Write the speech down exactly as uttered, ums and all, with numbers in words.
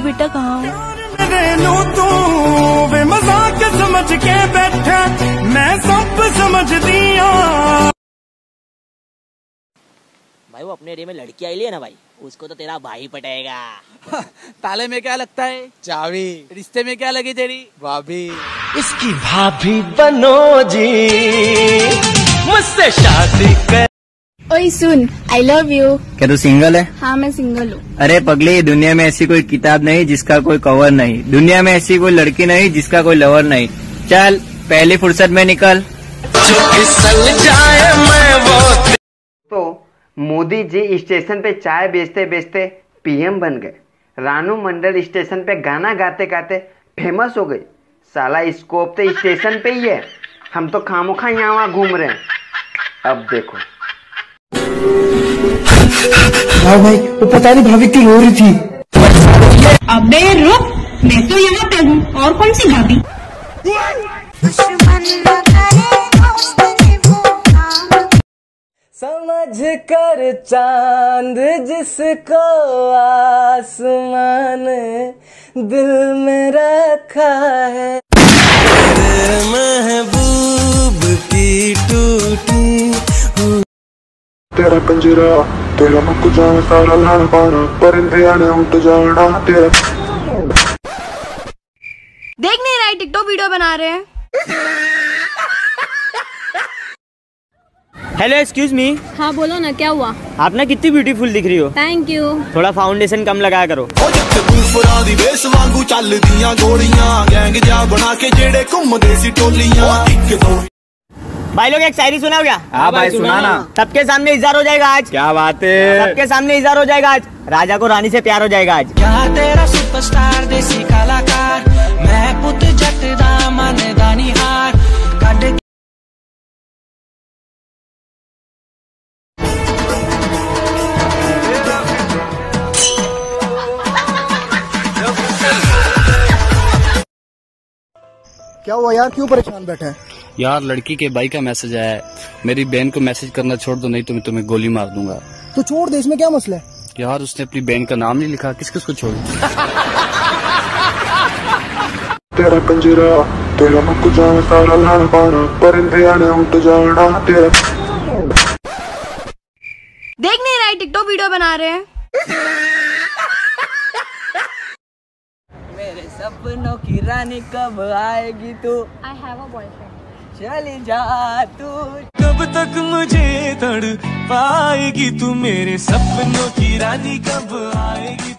बेटा कहाँ हो? तू वे मजाक समझ के बैठा, मैं सब समझ दिया। भाई वो अपने एरिया में लड़की आई है ना भाई, उसको तो तेरा भाई पटाएगा। ताले में क्या लगता है? चाबी। रिश्ते में क्या लगी तेरी? भाभी। इसकी भाभी बनो जी, मुझसे शादी कर। ओए सुन, आई लव यू। क्या तू सिंगल है? हाँ मैं सिंगल हूँ। अरे पगली, दुनिया में ऐसी कोई किताब नहीं जिसका कोई कवर नहीं, दुनिया में ऐसी कोई लड़की नहीं जिसका कोई लवर नहीं। चल पहली फुर्सत में निकल। जो फिसल जाए मैं वो। तो मोदी जी स्टेशन पे चाय बेचते बेचते पीएम बन गए। रानू मंडल स्टेशन पे गाना गाते गाते फेमस हो गई। साला स्कोप तो स्टेशन पे ही है, हम तो खामोखा यहाँ वहाँ घूम रहे हैं। अब देखो। हाँ भाई, वो पता नहीं भाभी क्यों रो रही थी। अबे रुक, मैं तो यहाँ पे हूँ, और कौन सी भाभी? समझ कर चांद जिसको आसमान दिल में रखा है, तेरे महबूब की टूटी। तेरा पंजरा तेरा मुख जाए सारा लाना पाना, परिंदे आने उठ जाना तेरा। देख नहीं रहा है, टिकटॉक वीडियो बना रहे हैं। Hello excuse me. हाँ बोलो ना, क्या हुआ? आप ना कितनी ब्यूटीफुल दिख रही हो। Thank you. थोड़ा फाउंडेशन कम लगाया करो। भाई लोग एक शायरी सुना हो क्या? हाँ भाई सुना ना। सबके सामने इज़हार हो जाएगा आज। क्या बात है? सबके सामने इज़हार हो जाएगा आज। राजा को रानी से प्यार हो जाएगा आज। क्या तेरा सुपरस्टार देसी कलाकार, मैं पुत जट दा मन दानी हार कड। क्या हुआ यार, क्यों परेशान बैठे हैं? यार लड़की के भाई का मैसेज आया है, मेरी बहन को मैसेज करना छोड़ दो, नहीं तो मैं तुम्हें गोली मार दूंगा। तो छोड़ दे, इसमें क्या मसला है? यार उसने अपनी बहन का नाम नहीं लिखा, किस किस को छोड़। तेरा पंजरा तेरा मुख जाए सारा लाना पाना, परिंदे आने उठ जाना तेरा। देख नहीं रहा है, टिकटॉक वीडियो बना रहे हैं। मेरे सपनों की रानी कब आएगी तू? I have a boyfriend. चली जा तू। कब तक मुझे तड़ पाएगी तू, मेरे सपनों की रानी कब आएगी।